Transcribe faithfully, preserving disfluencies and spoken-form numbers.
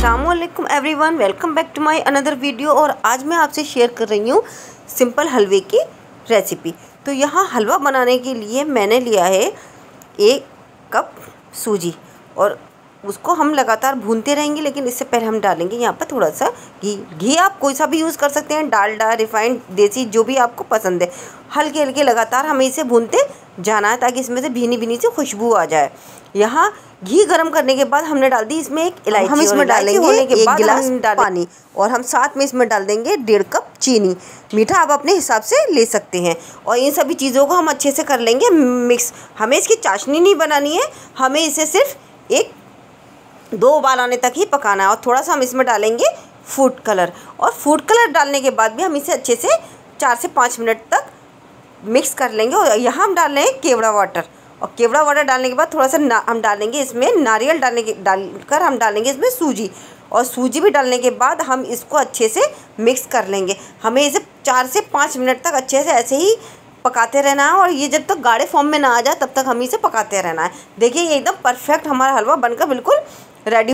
अस्सलामुअलैकुम everyone, welcome back to my another video. और आज मैं आपसे शेयर कर रही हूँ सिंपल हलवे की रेसिपी। तो यहाँ हलवा बनाने के लिए मैंने लिया है एक कप सूजी और उसको हम लगातार भूनते रहेंगे। लेकिन इससे पहले हम डालेंगे यहाँ पर थोड़ा सा घी। घी आप कोई सा भी यूज़ कर सकते हैं, डालडा, रिफाइंड, देसी, जो भी आपको पसंद है। हल्के हल्के लगातार हमें इसे भूनते जाना है ताकि इसमें से भीनी भीनी से खुशबू आ जाए। यहाँ घी गरम करने के बाद हमने डाल दी इसमें एक इलायची। हम इसमें डालेंगे होने के बाद गिलास पानी और हम साथ में इसमें डाल देंगे डेढ़ कप चीनी। मीठा आप अपने हिसाब से ले सकते हैं। और इन सभी चीज़ों को हम अच्छे से कर लेंगे मिक्स। हमें इसकी चाशनी नहीं बनानी है, हमें इसे सिर्फ एक दो उबाल आने तक ही पकाना है। और थोड़ा सा हम इसमें डालेंगे फूड कलर। और फूड कलर डालने के बाद भी हम इसे अच्छे से चार से पाँच मिनट तक मिक्स कर लेंगे। और यहाँ हम डाल रहे हैं केवड़ा वाटर। और केवड़ा वाटर डालने के बाद थोड़ा सा ना हम डालेंगे इसमें नारियल डालने के डालकर हम डालेंगे इसमें सूजी। और सूजी भी डालने के बाद हम इसको अच्छे से मिक्स कर लेंगे। हमें इसे चार से पाँच मिनट तक अच्छे से ऐसे ही पकाते रहना है। और ये जब तक गाढ़े फॉर्म में ना आ जाए तब तक हम इसे पकाते रहना है। देखिए ये एकदम परफेक्ट हमारा हलवा बनकर बिल्कुल रेडी